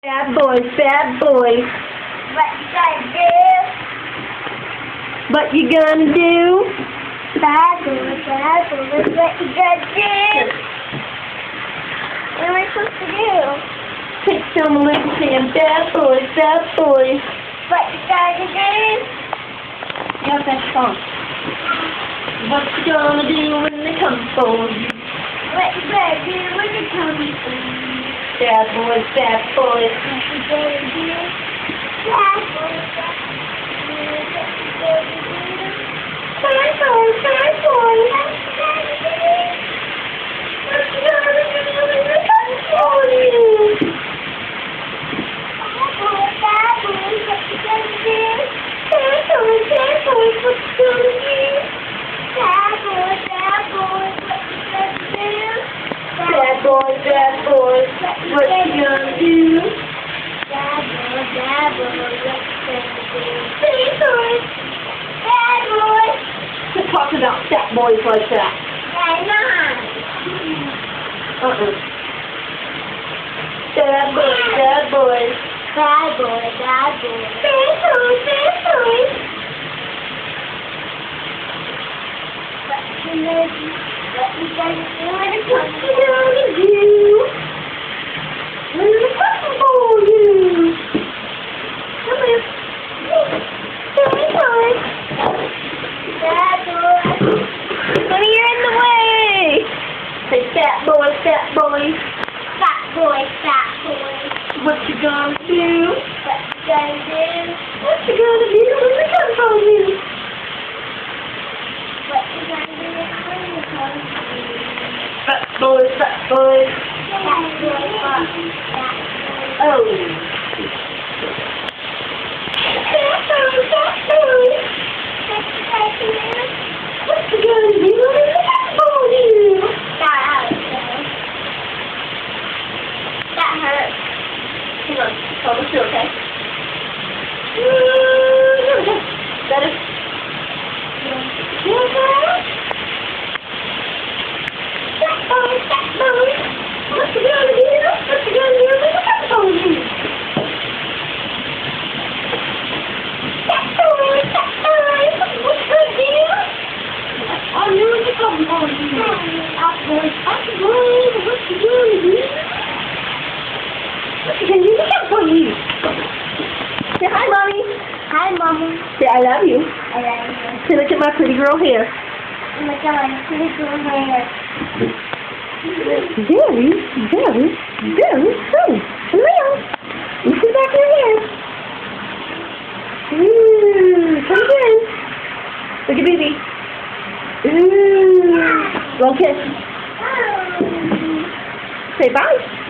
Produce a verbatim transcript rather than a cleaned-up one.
Bad boy, bad boy. What you gonna do? What you gonna do? Bad boy, bad boy. What you gonna do? What am I supposed to do? Take some lindsay and bad boy, bad boy. What you gonna do? Yeah, that song. What you gonna do when they come for you? What you gonna do when they come for you? Bad boy, bad boy. What you gonna do? Bad boy, bad boy. What you gonna do? Bad boy, bad boy. What you gonna do? What you gonna do when they come for you? Bad boy, bad boy. What you gonna do? Bad boy, bad boy. What you gonna do? Bad boy, bad boy. What you gonna do? Bad boy, bad boy. What you gonna do? Bad boy, bad boy. What you gonna do? Bad boy, bad boy. Quit talking about fat boys like that. Why not? Uh-uh. Bad boy, bad boy. Bad boy, bad boy. Bad boy, bad boy. What you gonna do? What you gonna do when it comes to you? When it comes for you? Come here. Bad boy. Bad boy. Honey, you're in the way. Say fat boy, fat boy. Fat boy, fat boy. What you gonna do? What you gonna do? What you gonna do when they come for you? What you gonna do when it comes for you? Fat boy, fat boy. Fat boy, fat boy. Oh. Fat boy, fat boy. What you gonna do? What you gonna do when they come for you? That hurts. That hurts. Hang on, it's almost through, okay? Ooh, okay. Better? You okay? Fat boy, fat boy. What you gonna do? What you gonna do when they come for you? Fat boy, fat boy. What you gonna do? I knew it was coming for you. Fat boy, fat boy. What you gonna do? What you gonna do when they come for you? Say hi, Mommy. Hi, Mommy. Say I love you. I love you. Say look at my pretty girl hair. Look at my pretty girl hair. Very, very, very pretty. Come here. You see back your hair. Ooh, come again. Look at baby. Ooh. Long kiss. Say bye.